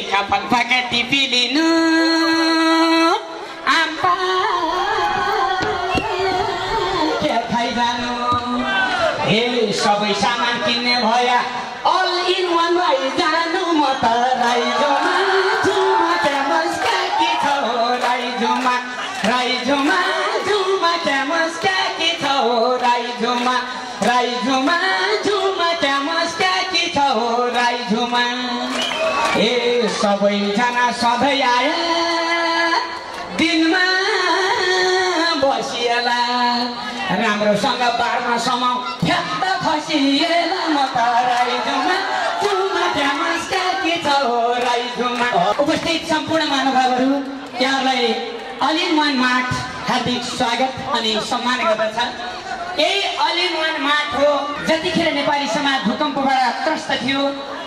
कपाल पाका टिपिलिनु आम्पा के खाइ जानु हे सबै सामान किन्ने भया अल इन वान भइ जानु म त राइजोमा झुमा क्यामस के छ राइजोमा राइजोमा झुमा क्यामस के छ राइजोमा राइजोमा झुमा क्यामस के छ राइजोमा ए सबैजना सधैँ आए दिनमा बसिएला राम्रोसँग बारमा समाउ फ्यात्त खसिएला म त राइजोमा झुमा क्यामस के छ राइजोमा उपस्थित सम्पूर्ण महानुभावहरू यहाँलाई अल इन वान मार्ट हार्दिक स्वागत अनि सम्मान गर्दछ। यही अल इन वान मार्ट हो जतिखेर नेपाली समाज भूकम्पबाट त्रस्त थियो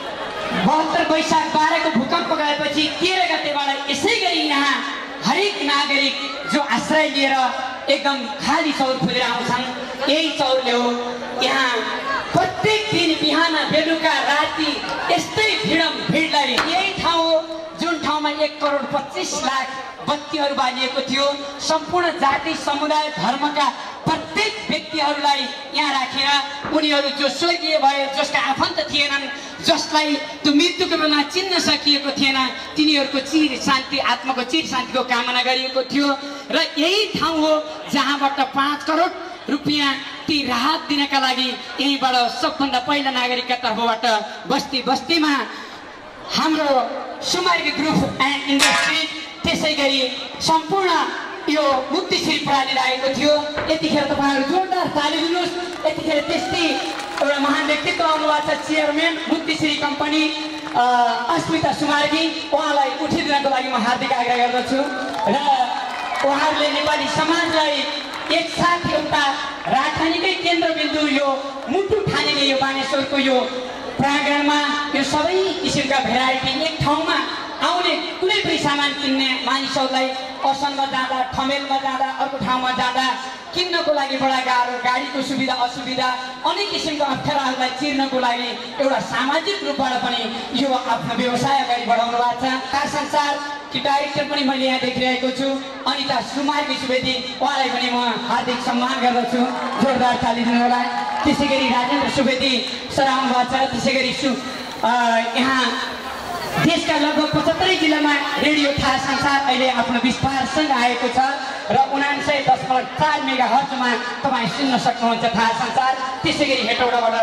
72 वैशाख 12 को भूकम्प गएपछि 13 गतेबाट यसै गरी यहाँ हरेक नागरिक जो आश्रय लिएर एकदम खाली चौर खोजेर आउँछन् यही चौरले हो यहाँ प्रत्येक दिन बिहान बेलुका राति यस्तै भिडलाई यही ठाउँ हो जुन ठाउँमा 1,25,00,000 बत्तीहरू बालिएको थियो। सम्पूर्ण जाति समुदाय धर्मका प्रत्येक व्यक्तिहरूलाई यहाँ राखेर उनीहरू जो स्वर्गीय भए जसका आफन्त थिएनन् जसलाई त्यो मृत्युको बेलामा चिन्न सकिएको थिएन तिनीहरूको चिर शान्ति आत्माको चिर शान्तिको कामना गरिएको थियो र यही ठाउँ हो जहाँबाट 5 करोड रुपियाँ ती राहत दिनका लागि यहीँबाट सबभन्दा पहिला नागरिकका तर्फबाट बस्ती बस्तीमा हाम्रो सुमार्गी ग्रुप एन्ड इन्डस्ट्री त्यसै गरी सम्पूर्ण यो मुक्तिश्री प्रणाली लागेको थियो। यतिखेर तपाईँहरू जोरदार ताली दिनुहोस्। यतिखेर त्यस्तै एउटा महान व्यक्तित्व आउनुभएको छ चेयरम्यान मुक्तिश्री कम्पनी अस्मिता सुमार्गी उहाँलाई उठिदिनको लागि म हार्दिक आग्रह गर्दछु र उहाँहरूले नेपाली समाजलाई एकसाथ एउटा राजधानीकै केन्द्रबिन्दु यो मुटु ठानिने यो बानेश्वरको यो प्राङ्गणमा यो सबै किसिमका भेराइटी एक ठाउँमा आउने कुनै पनि सामान किन्ने मानिसहरूलाई पसलमा जाँदा ठमेलमा जाँदा अर्को ठाउँमा जाँदा किन्नको लागि बडा गाह्रो गाडीको सुविधा असुविधा अनेक किसिमका अप्ठ्याराहरूलाई चिर्नको लागि एउटा सामाजिक रूपबाट पनि यो आफ्नो व्यवसाय अगाडि बढाउनु भएको छ। संसार कि डाइरेक्टर पनि मैले यहाँ देखिरहेको छु अनिता सुमार्गी सुवेदी उहाँलाई पनि म हार्दिक सम्मान गर्दछु जोरदार ताली दिनु होला। त्यसै गरी राजेन्द्र सुवेदी सर आउनु भएको छ। त्यसै गरी यहाँ देशका लगभग 75 जिल्लामा रेडियो थाहा संसार अहिले आफ्नो विस्तारसँग आएको छ र 99.4 मेगाहर्जमा तपाईँ सुन्न सक्नुहुन्छ थाहा संसार। त्यसै गरी हेटौडाबाट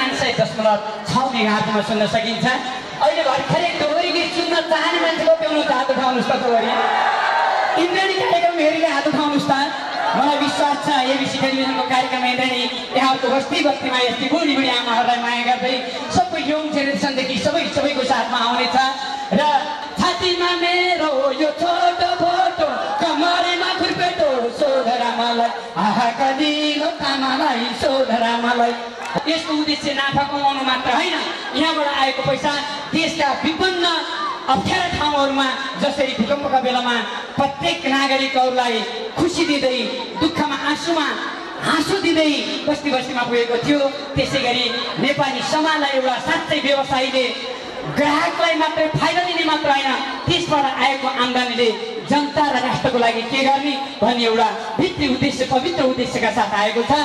99.6 मेगाहर्जमा सुन्न सकिन्छ। अहिले भर्खरै दोहोरी गीत सुन्न चाहने मान्छेको प्याउनु हात उठाउनुहोस् त दोहोरी इन्द्रणी कार्यक्रम हेरेर हात उठाउनुहोस् त। मलाई विश्वास छ एबिसी टेलिभिजनको कार्यक्रम हेर्दै यहाँको बस्ती बस्तीमा यस्तै बुढी बुढी आमाहरूलाई माया गर्दै सबै यङ जेनेरेसनदेखि सबैको साथमा आउनेछ र छातीमा मेरो यो छोटो फोटो कमरेमा खुर्पेटो सोधरा मलाई आहा कदिलो तामालाई सोधरा मलाई। यसको उद्देश्य नाफा कमाउनु मात्र होइन यहाँबाट आएको पैसा देशका विभिन्न अप्ठ्यारा ठाउँहरूमा जसरी भूकम्पका बेलामा प्रत्येक नागरिकहरूलाई खुसी दिँदै दुःखमा आँसुमा हाँसो दिँदै बस्ती बस्तीमा पुगेको थियो त्यसै गरी नेपाली समाजलाई एउटा साँच्चै व्यवसायीले ग्राहकलाई मात्रै फाइदा दिने मात्र होइन त्यसबाट आएको आम्दानीले जनता र राष्ट्रको लागि के गर्ने भन्ने एउटा भित्री उद्देश्य पवित्र उद्देश्यका साथ आएको छ।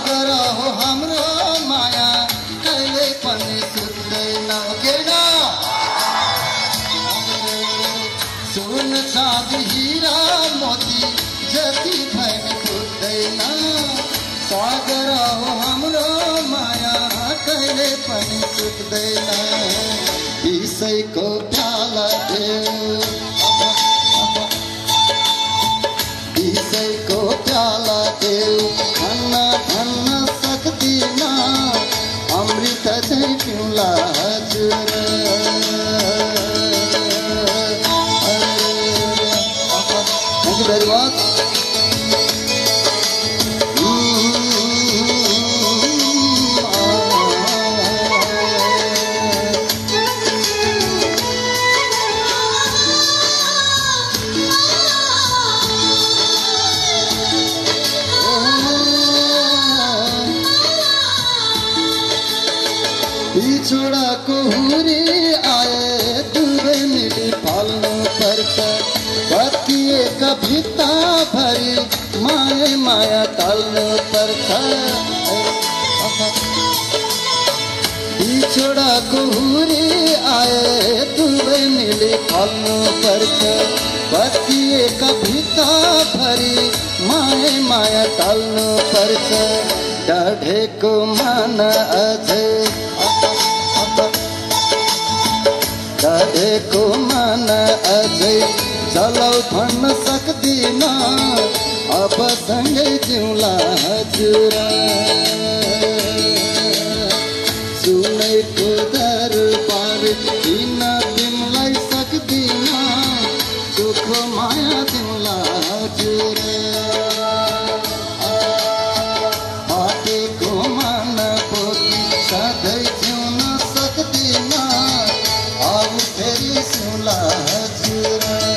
सागर हो हाम्रो माया कहिले पनि सुक्दैन केना सुन चाँदी हीरा मोती जति भए फुट्दैन सागर हो हाम्रो माया कहिले पनि सुक्दैन विषयको प्याला विषयको प्याला भन्न भन्न सक्दिन अमृत चाहिँ पिउला हजुर Thank you very much. बिछोडाको हुरी आए दुवै मिली फल्नु पर्छ बत्तिएका भित्ता भरि माया माया टाल्नु पर्छ बिछोडाको हुरी आए दुवै मिली फल्नु पर्छ बत्तिएका भित्ता भरि माया माया टाल्नु पर्छ डढेको मन अझै डढेको मन अझै चलाउ भन्न सक्दिन अब सँगै जिउला हजुर सुनेको दरबार किन तिमीलाई सक्दिन सुखो माया दिउला हजुर फाटेको मन पोकी सधैँ जिउन सक्दिन अब फेरि सुला हजुर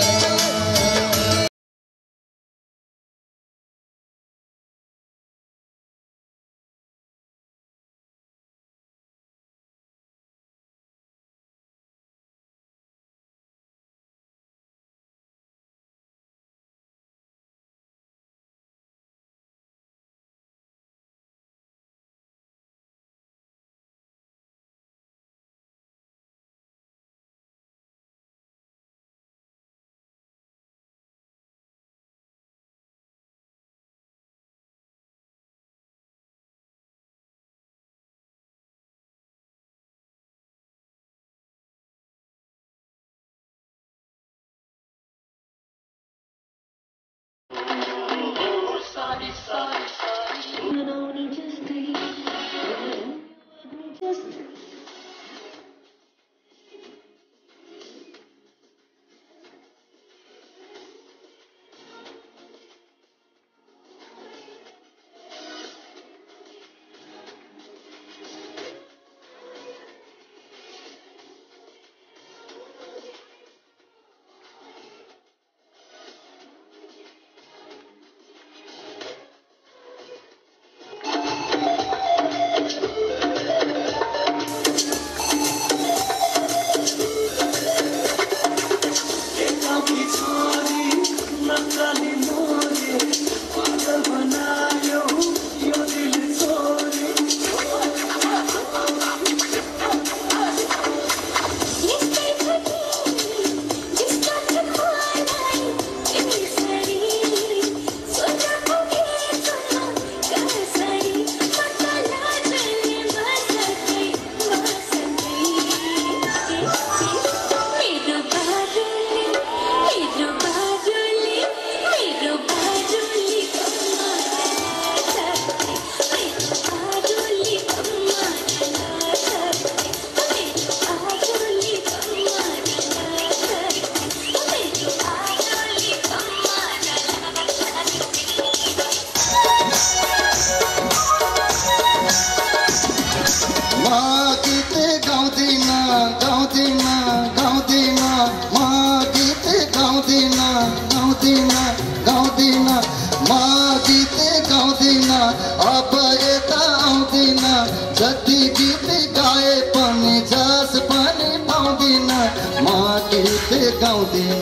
जति गीत गाए पनि जस पनि पाउँदिन म गीत गाउँदिन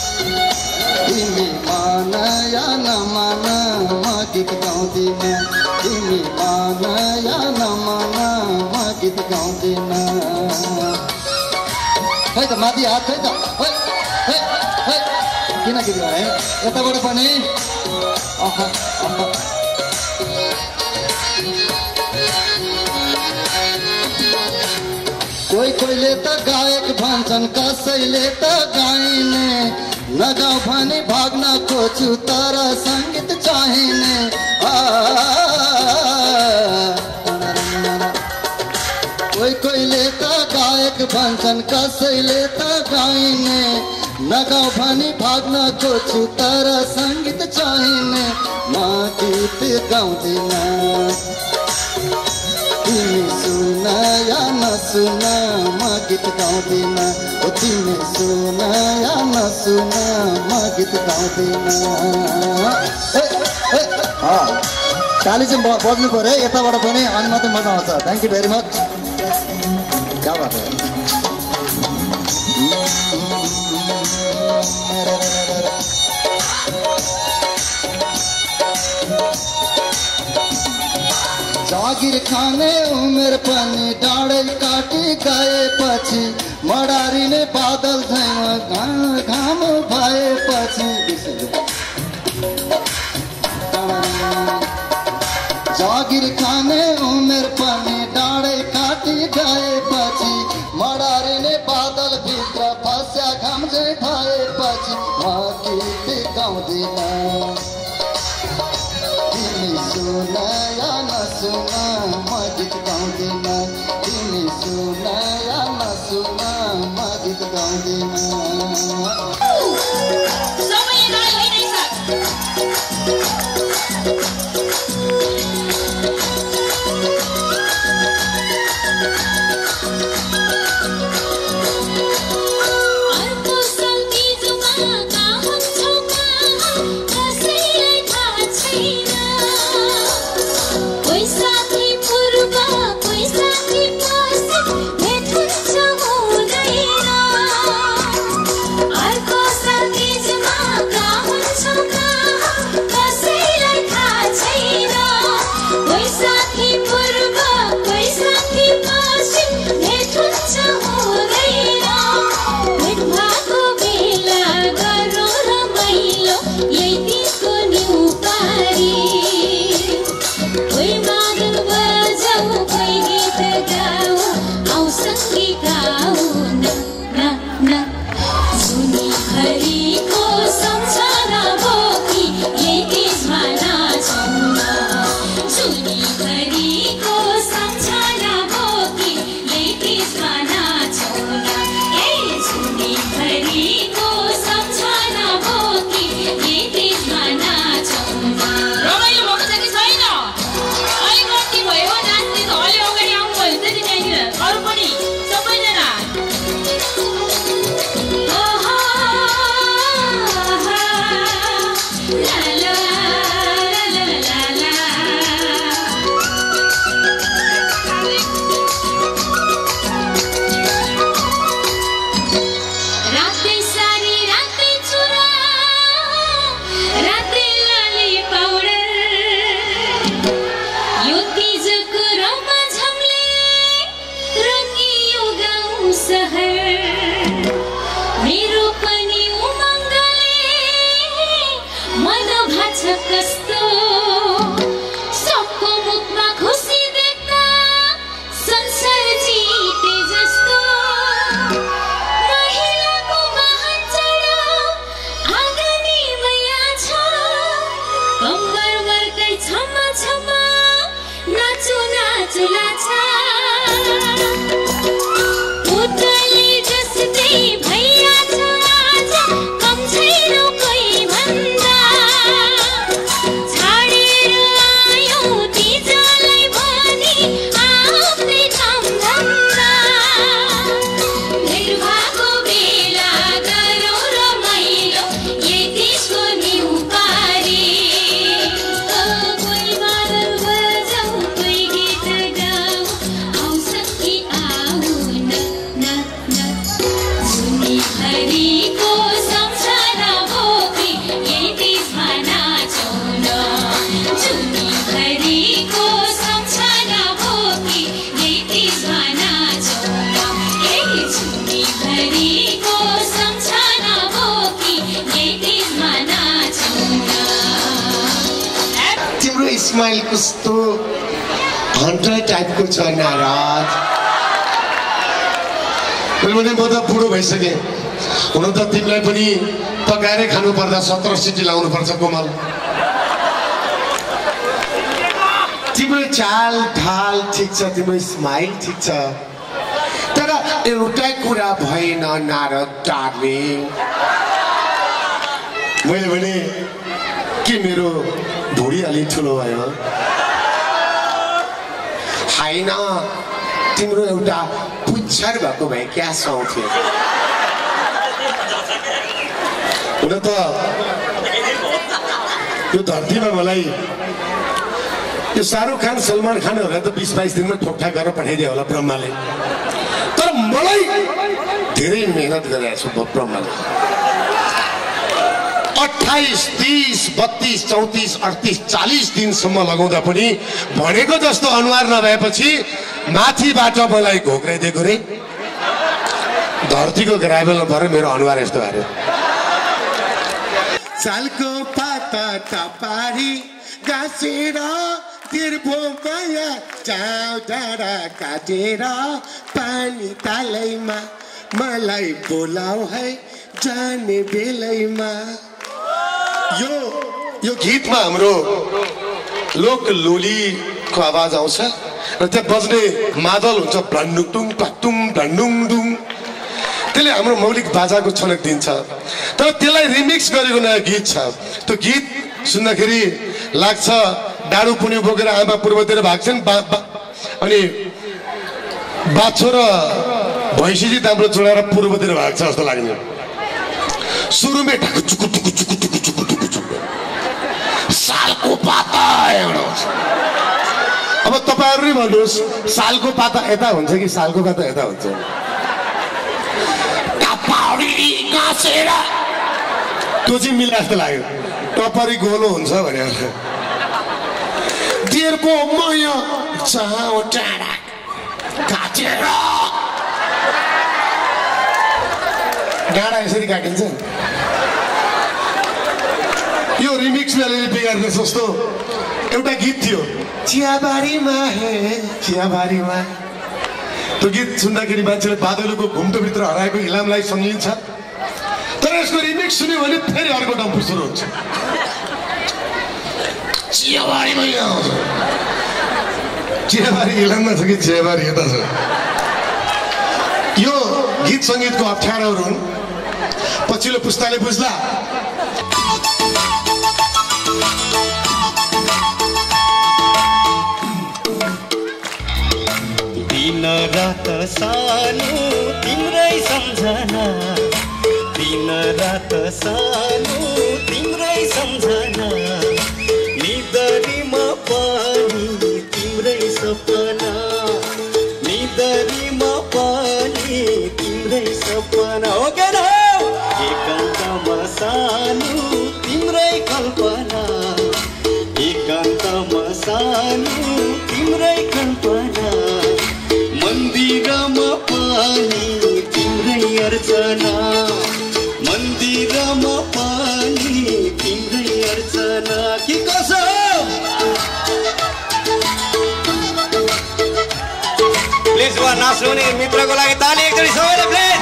तिमी मान या नमान म गीत गाउँदिन तिमी मान या नमान म गीत गाउँदिन खै त माथि हात खै त किन गीत गाए यताबाट पनि कोहीले त गायक भन्छन् कसैले त गाइने नगाउँ भने भाग्न खोज्छु तर सङ्गीत चाहिने कोहीले त गायक भन्छन् कसैले त गाइने नगाउँ भने भाग्न खोज्छु तर सङ्गीत चाहिने म गीत गाउँदिन तिमी सुन या नसुन म गीत गाउँदिन तिमी सुन या नसुन म गीत गाउँदिन ताली चाहिँ बज्नु पर्यो यताबाट पनि अनि मात्रै मजा आउँछ थ्याङ्क यू भेरी मच क्या बात है जागिर खाने उमेर पनि डाँडै काटी गएपछि मडारिने बादल झैमा घाम भएपछि जागिर खाने उमेर पनि डाँडै काटी गएपछि मडारिने बादल भित्र फस्या घाम झै भएपछि म गीत गाउँदिन तिमी सुन या नसुन म गीत गाउँदिन तिमी सुन या नसुन म गीत गाउँदिन स्माइल कस्तो हन्टर टाइपको छ नाराज मैले म त बुढो भइसके हुन त तिमीलाई पनि पकाएरै खानु पर्दा 17 सिटी लाउनु पर्छ कोमल तिम्रो चाल ढाल ठिक छ तिम्रो स्माइल ठिक छ तर एउटा कुरा भएन नारद डार्लिङ मैले भने के मेरो ढुडी अलि ठुलो भयो होइन तिम्रो एउटा पुच्छर भएको भए क्या सुहाउँथ्यो हुन त यो धरतीमा मलाई यो शाहरुख खान सलमान खानहरूलाई त 20-22 दिनमा ठोकठाक गरेर पठाइदियो होला ब्रह्माले तर मलाई धेरै मेहनत गरिरहेको छु ब्रह्माले 28, 30, 32, 34, 38, 40 दिनसम्म लगाउँदा पनि भनेको जस्तो अनुहार नभएपछि माथिबाट मलाई घोक्राइदिएको रे धरतीको ग्राभेल नभएर मेरो अनुहार यस्तो भयो सालको पाता टपारी गाँसेर तिर्भो माया चाउ डाँडा काटेर पानी तालैमा मलाई बोलाऊ है जाने बेलैमा यो गीतमा हाम्रो लोक लोलीको आवाज आउँछ र त्यहाँ बज्ने मादल हुन्छ भ्लन्डुङ टुङ ढन्डुङ डुङ त्यसले हाम्रो मौलिक बाजाको छनक दिन्छ तर त्यसलाई रिमिक्स गरेको नयाँ गीत छ त्यो गीत सुन्दाखेरि लाग्छ डाडु पुनि बोकेर आमा पूर्वतिर भाग्छन् अनि बाछो र भैँसी ताम्रो चोडाएर पूर्वतिर भाग्छ जस्तो लाग्ने सुरुमै ढाकु चुकु टुकु चुकु टुकु चुकु टुकु चुकु सालको पाता एउटा अब तपाईहरु नै भन्नुहोस् सालको पाता यता हुन्छ कि सालको पाता यता हुन्छ टपारी गाँसेर त्यो चाहिँ मिला जस्तो लाग्यो टपरी गोलो हुन्छ भने तेरको माया चाउ डाँडा काटेर डाँडा यसरी काटिन्छ यो रिमिक्समा बिगार्ने जस्तो एउटा गीत थियो चियाबारीमा हे चियाबारीमा त्यो गीत सुन्दाखेरि मान्छेले बादलको घुम्टोभित्र हराएको इलामलाई सम्झिन्छ तर यसको रिमिक्स सुन्यो भने फेरि अर्को डम्फु सुरु हुन्छ चियाबारीमा चियाबारी इलाममा छ कि चियाबारी यता छ यो गीत सङ्गीतको अप्ठ्यारोहरू हुन् पछिल्लो पुस्ताले बुझ्ला दिन रात सानो तिम्रै सम्झना दिन रात सानो तिम्रै सम्झना निदरीमा पनि तिम्रै सपना निदरीमा पनि तिम्रै सपना हो के न एकान्तमा सानो तिम्रै कल्पना एकान्तमा सानो तिम्रै कल्पना मन्दिरमा पनि तिम्रै अर्चना मन्दिरमा पनि तिम्रै अर्चना के कसो प्लिज वा नाच्ने मित्रको लागि ताली एकचोटि सबैले प्लिज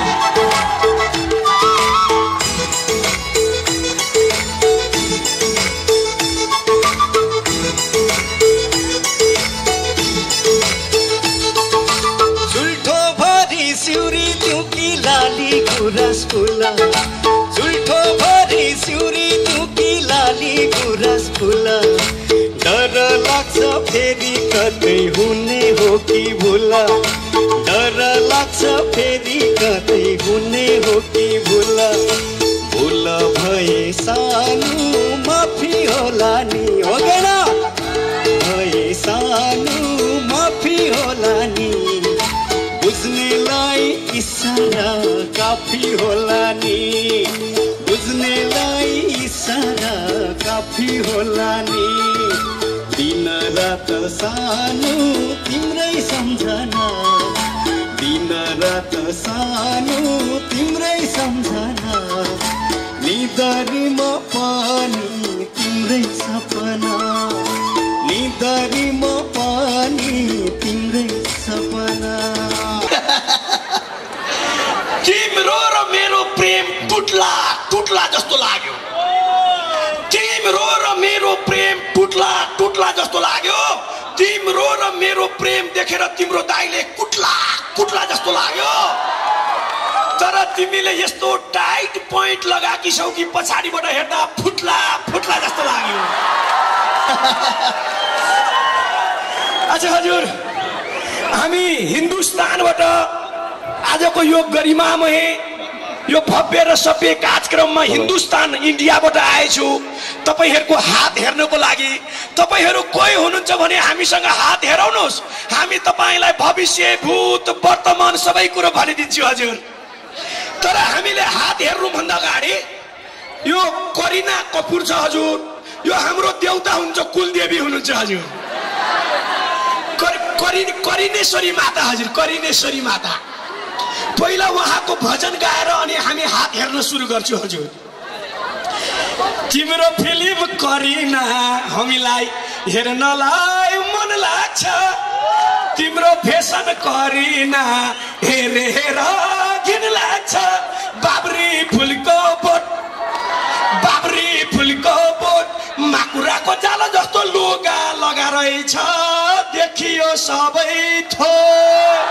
रसगुल्ला झुल्ठो भरी सिउरी दुकी लाली रसगुल्ला डर लाग्छ फेरि कतै हुने हो कि भुला डर लाग्छ फेरि कतै हुने हो कि भुला भुल भए सानो माफी होला नि हो के न भए सानो माफी होला नि बुझ्नेलाई इशारा काफी होला नि बुझ्नेलाई इशारा काफी होला नि दिन रात सानो तिम्रै सम्झना दिन रात सानो तिम्रै सम्झना निदरीमा पनि तिम्रै सपना दरीमा पनि तिम्रै सपना तिम्रो र मेरो प्रेम टुट्ला टुट्ला जस्तो लाग्यो तिम्रो र मेरो प्रेम टुट्ला टुट्ला जस्तो लाग्यो तिम्रो र मेरो प्रेम देखेर तिम्रो दाइले कुट्ला कुट्ला जस्तो लाग्यो तर तिमीले यस्तो टाइट पोइन्ट लगाकी छौ कि पछाडिबाट हेर्दा फुट्ला फुट्ला जस्तो लाग्यो अच्छा हजुर हामी हिन्दुस्तानबाट आजको यो गरिमामय यो भव्य र सभ्य कार्यक्रममा हिन्दुस्तान इन्डियाबाट आएछु तपाईहरुको हात हेर्नको लागि तपाईहरु कोही हुनुहुन्छ भने हामीसँग हात हेराउनुस् हामी तपाईलाई भविष्य भूत वर्तमान सबै कुरा भनिदिन्छु हजुर तर हामीले हात हेर्नु भन्दा अगाडि यो करिना कपुर छ हजुर यो हाम्रो देवता हुन्छ कुलदेवी हुनुहुन्छ हजुर करिनेश्वरी माता हजुर करिनेश्वरी माता पहिला उहाँको भजन गाएर अनि हामी हात हेर्न सुरु गर्छौं हजुर तिम्रो फिल्म करिना हामीलाई हेर्नलाई मन लाग्छ तिम्रो फेसन करिना हेरेर घिन लाग्छ बाबरी फुलको बोट माकुराको जाला जस्तो लुगा लगा रहेछ देखियो सबै थोक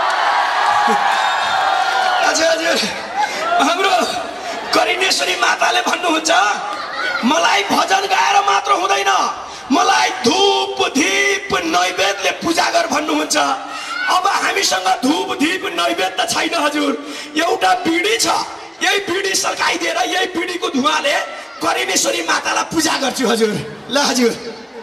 हजुर हाम्रो करिनेश्वरी माताले भन्नुहुन्छ मलाई भजन गाएर मात्र हुँदैन मलाई धूप दीप नैवेद्यले पूजा गर भन्नुहुन्छ अब हामीसँग धूप दीप नैवेद्य त छैन हजुर एउटा बिडी छ यही बिडी सल्काइदिएर यही बिडीको धुवाले करिनेश्वरी मातालाई पूजा गर्छु हजुर ल हजुर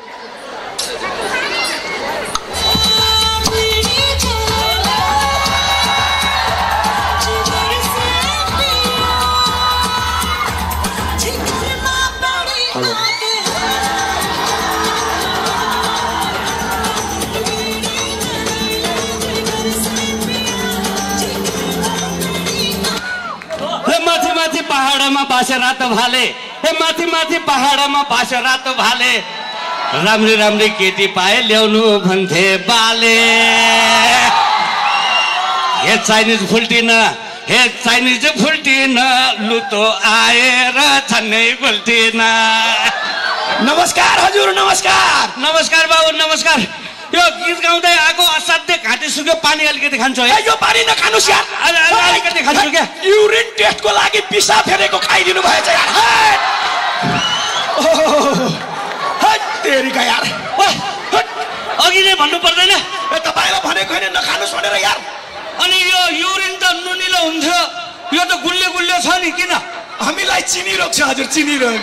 माथि पहाडमा बासे रातो भाले हे माथि माथि पहाडमा बासे रातो भाले राम्री राम्री केटी पाए ल्याउनु भन्थे बाले हे चाइनिज फुल्टिन लुतो आएर छन्नै फुल्टिन नमस्कार हजुर नमस्कार नमस्कार बाबु नमस्कार यो गीत गाउँदै आएको असाध्य घाँटी सुक्यो पानी अलिकति खान्छु है यो पानी नखानुस् यार अलिकति खान्छु क्या युरिन टेस्टको लागि पिसाब फेरेको खाइदिनु भएछ यार तेरीका यार अघि नै भन्नु पर्दैन तपाईलाई भनेको हैन नखानुस् भनेर यार अनि यो युरिन त नुनिलो हुन्थ्यो यो त गुल्ले गुल्ले छ नि किन हामीलाई चिनी रोग छ हजुर चिनी रोग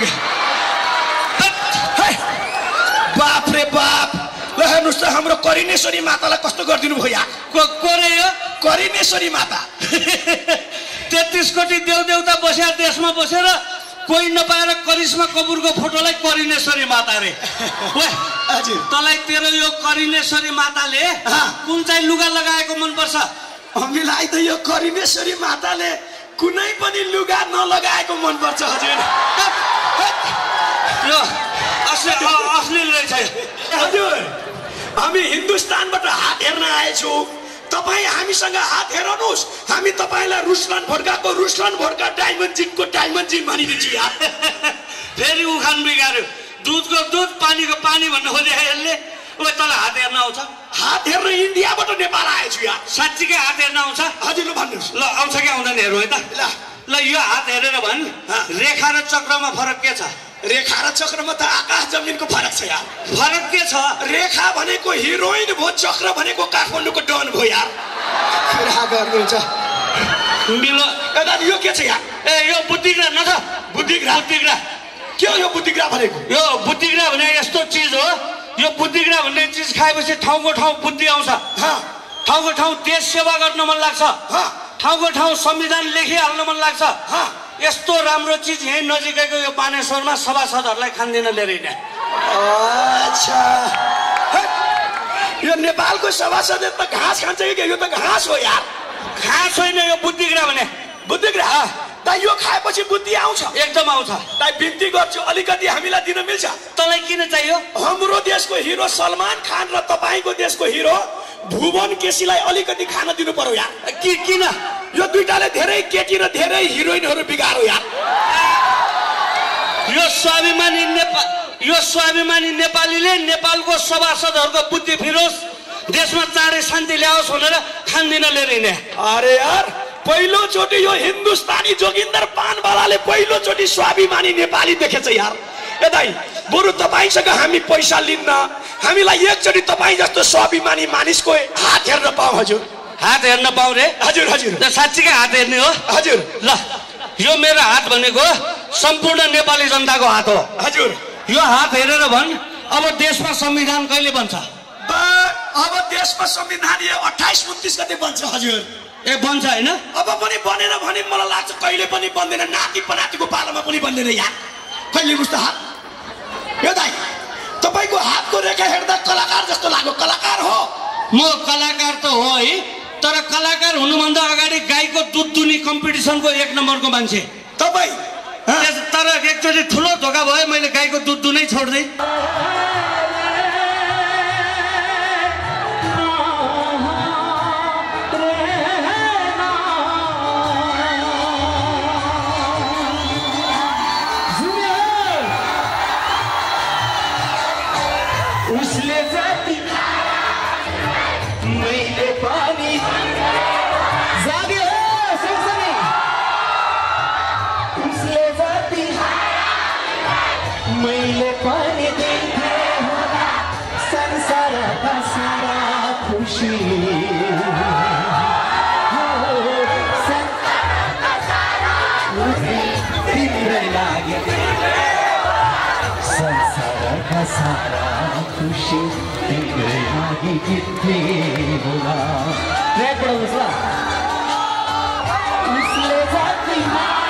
बाप रे बाप ल हेर्नुस् त हाम्रो करिनेश्वरी मातालाई कस्तो गरिदिनु भयो यार कोरे यो करिनेश्वरी माता 33 कोटी देवदेवता बसेर देशमा बसेर कोही नपाएर करिश्मा कपुरको फोटोलाई करिनेश्वरी माता रे हजुर तँलाई तेरो यो करिनेश्वरी माताले कुन चाहिँ लुगा लगाएको मन पर्छ हामीलाई त यो करिनेश्वरी माताले कुनै पनि लुगा नलगाएको मन पर्छ हजुर यो अश्लील रहेछ हजुर हामी हिन्दुस्तानबाट हात हेर्न आएछौ तपाई हामीसँग हात हेर्नुस् हामी तपाईलाई रुसलान भोड्का डायमन्ड जिम भनिदिन्छु यार फेरि उखान बिगार्यो दुधको दुध पानीको पानी भन्नु खोजे यसले ओ तँलाई हात हेर्न आउँछ हात हेर्न इन्डियाबाट नेपाल आएछु यार साँच्चीकै हात हेर्न आउँछ हजुर ल भन्नुस् ल आउँछ कि आउँदैन हेरौँ है त ल यो हात हेरेर भन् रेखा र चक्रमा फरक के छ रेखा र चक्रमा त आकाश जमिनको फरक छ यार फरक के छ रेखा भनेको हिरोइन भयो चक्र भनेको काठमाडौँको डन भयो यार कुरा गर्नुहुन्छ मिलो दादा यो के छ यार ए यो बुद्धिग्रा न त बुद्धिग्रा के हो यो बुद्धिग्रा भनेको यो बुद्धिग्रा भने यस्तो चिज हो यो बुद्धिग्रा भन्ने चिज खाएपछि ठाउँको ठाउँ बुद्धि आउँछ ठाउँको ठाउँ देश सेवा गर्न मन लाग्छ ठाउँको ठाउँ संविधान लेखिहाल्न मन लाग्छ यस्तो राम्रो चिज यही नजिकैको यो बानेश्वरमा सभासदहरूलाई खान्दिन लिएर अच्छा यो नेपालको सभासद त घाँस खान्छ कि यो त घाँस हो यार घाँस होइन यो बुद्धिग्रा भने बुद्धिग्रा दाइ यो खाएपछि बुद्धि आउँछ एकदम आउँछ दाइ बिन्ती गर्छु अलिकति हामीलाई दिन मिल्छ तँलाई किन चाहियो हाम्रो देशको हिरो सलमान खान र तपाईको देशको हिरो भुवन केसीलाई अलिकति खान दिनु पर्यो यार किन यो दुईटाले धेरै केटी र धेरै हिरोइनहरू बिगार्यो यार यो स्वाभिमानी नेपालीले नेपालको सभासदहरूको बुद्धि फिरोस् देशमा चाँडै शान्ति ल्याओस् भनेर खान्दिन लिएर हिँडे अरे यार पहिलोचोटि यो हिन्दुस्तानी जोगिन्दर पानवालाले पहिलोचोटि स्वाभिमानी नेपाली देखेछ यार ए दाइ बरु तपाईसँग हामी पैसा लिन्न हामीलाई एकचोटि तपाईँ जस्तो स्वाभिमानी मानिसको हात हेर्न पाऊ हजुर हात हेर्न पाऊ रे हजुर हजुर साँच्चीकै हात हेर्ने हो हजुर ल यो मेरो हात भनेको सम्पूर्ण नेपाली जनताको हात हो हजुर यो हात हेरेर भन् अब देशमा संविधान कहिले बन्छ अब देशमा संविधान 28-29 गते बन्छ हजुर ए बन्छ हैन अब पनि बनेन भने मलाई लाग्छ कहिले पनि बन्दैन नाति पनातिको पालामा पनि बन्दैन यार कहिले बुझ्दा हात यो दाइ तपाईको हातको रेखा हेर्दा कलाकार जस्तो लाग्यो कलाकार हो म कलाकार त हो है तर कलाकार हुनुभन्दा अगाडि गाईको दुध दुनी कम्पिटिसनको 1 नम्बरको मान्छे तपाई तर एकचोटि ठुलो धोका भयो मैले गाईको दुध दुनै छोड्दै उसले जाति मैले पनि जाग्यो सँगसँगै उसले जाति मैले पनि देखे होला संसारका सारा खुसी तिम्रै लागि संसारका सारा खुसी तिम्रै लागि जित्थे होला ट्र्याक बढाउनुहोस् ल उसले जाति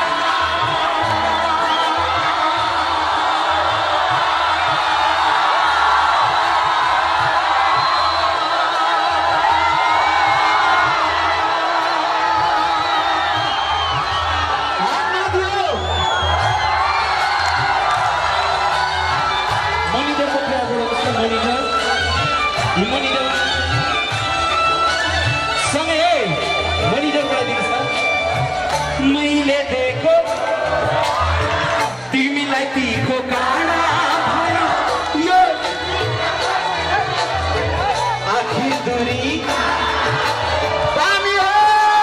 मैले देखो तिमीलाई तीखो काँडा भयो यो आखिर दूरी दामी हो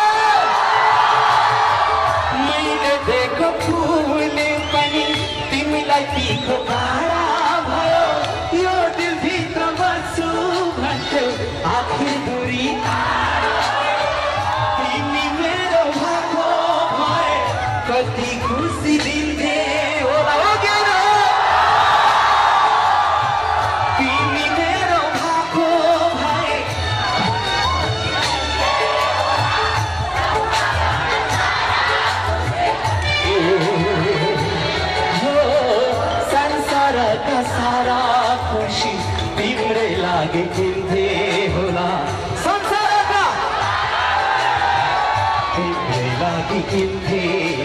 मैले देखो फुलले पनि तिमीलाई तीखो काँडा भयो यो दिलभित्र बस्छु भन्थ्यो आखिर दूरी कति खुसी दिन्थे होला हो ज्ञान तिमी मेरो भएको भए संसारका सारा खुसी तिम्रै लागि किन्थे होला संसारका तिम्रै लागि किन्थे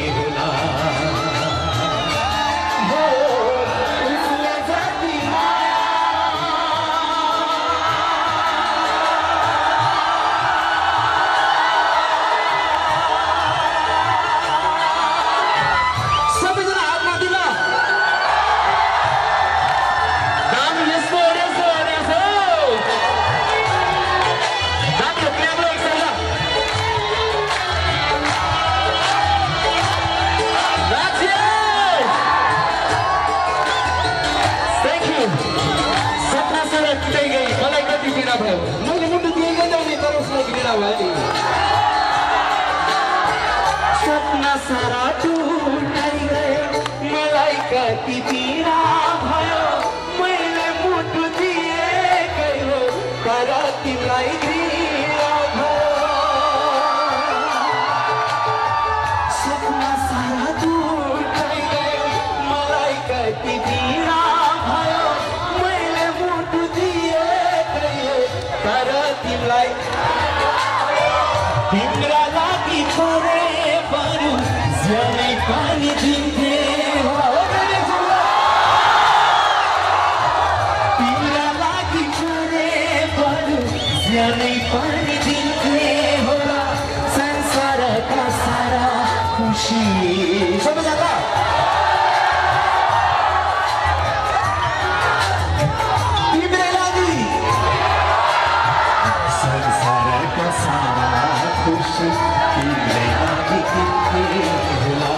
सपना सारा टुटाइ गयो मलाई कति पीडा भयो मैले मुटु दिएकै हो तर तिमीलाई घृणा भयो सपना सारा टुटाइ गयो मलाई कति पीडा भयो मैले मुटु दिएकै हो तर तिमीलाई तिम्रा लागि छोडे बरु पानी दिन्थे तिम्रा लागि छोरे बरु ज्यानै पानी दिन्थे होला संसारका सारा खुसी सबैजना तिम्रै लागि संसारका सारा खुसी तिम्रै लागि दिन्थे होला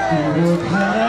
तिम्रो घर